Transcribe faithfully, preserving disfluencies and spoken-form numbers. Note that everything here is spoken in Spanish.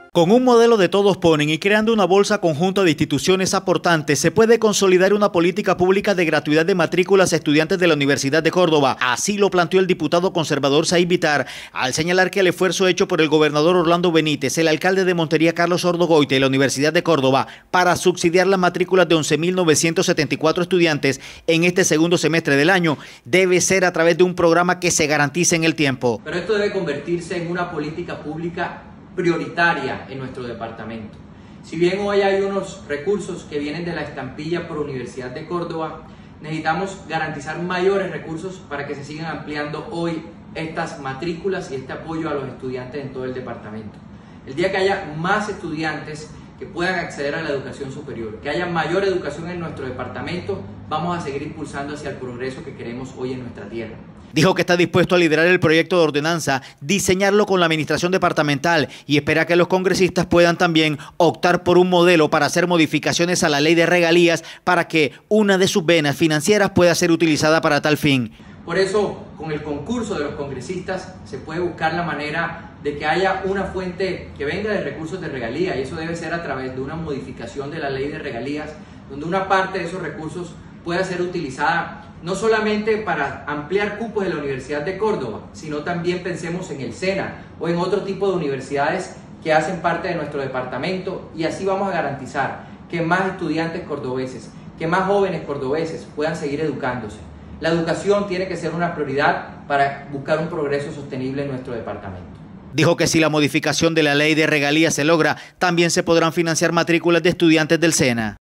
Con un modelo de todos ponen y creando una bolsa conjunta de instituciones aportantes, se puede consolidar una política pública de gratuidad de matrículas a estudiantes de la Universidad de Córdoba. Así lo planteó el diputado conservador Said Vitar, al señalar que el esfuerzo hecho por el gobernador Orlando Benítez, el alcalde de Montería Carlos Ordogoite y la Universidad de Córdoba para subsidiar las matrículas de once mil novecientos setenta y cuatro estudiantes en este segundo semestre del año debe ser a través de un programa que se garantice en el tiempo. Pero esto debe convertirse en una política pública prioritaria en nuestro departamento. Si bien hoy hay unos recursos que vienen de la estampilla por Universidad de Córdoba, necesitamos garantizar mayores recursos para que se sigan ampliando hoy estas matrículas y este apoyo a los estudiantes en todo el departamento. El día que haya más estudiantes que puedan acceder a la educación superior, que haya mayor educación en nuestro departamento, vamos a seguir impulsando hacia el progreso que queremos hoy en nuestra tierra. Dijo que está dispuesto a liderar el proyecto de ordenanza, diseñarlo con la administración departamental y espera que los congresistas puedan también optar por un modelo para hacer modificaciones a la ley de regalías para que una de sus venas financieras pueda ser utilizada para tal fin. Por eso, con el concurso de los congresistas se puede buscar la manera de que haya una fuente que venga de recursos de regalía, y eso debe ser a través de una modificación de la ley de regalías, donde una parte de esos recursos pueda ser utilizada no solamente para ampliar cupos de la Universidad de Córdoba, sino también pensemos en el SENA o en otro tipo de universidades que hacen parte de nuestro departamento, y así vamos a garantizar que más estudiantes cordobeses, que más jóvenes cordobeses puedan seguir educándose. La educación tiene que ser una prioridad para buscar un progreso sostenible en nuestro departamento. Dijo que si la modificación de la ley de regalías se logra, también se podrán financiar matrículas de estudiantes del SENA.